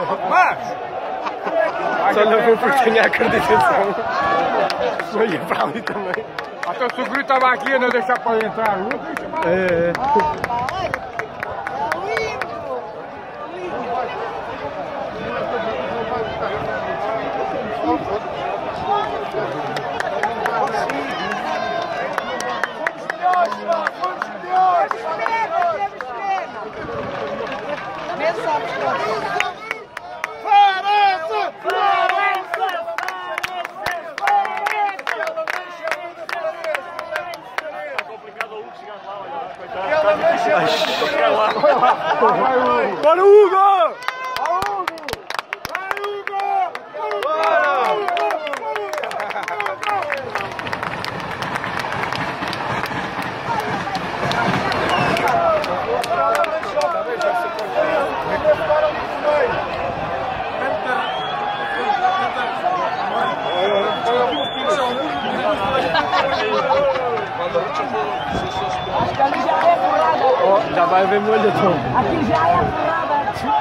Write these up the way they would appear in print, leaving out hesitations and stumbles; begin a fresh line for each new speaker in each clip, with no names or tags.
Mas!
Só não vou porque tenho a acreditação. Vou ir para ali também.
Até o seguro estava aqui a não deixar para entrar.
É. Bora, Hugo!
Acho que ali já é furada.
Oh, já vai ver molho, Tom.
Aqui já é furada.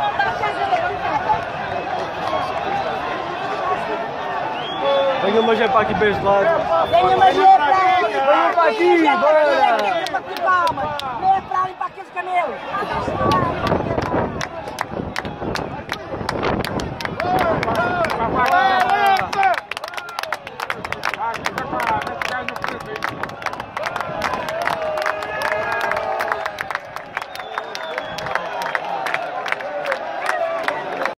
Venha mais é para aqui para este lado.
Venha mais é para aqui.
Venha para aqui, bora.
Venha para aqui, palmas. Venha para ali para aqueles camelos.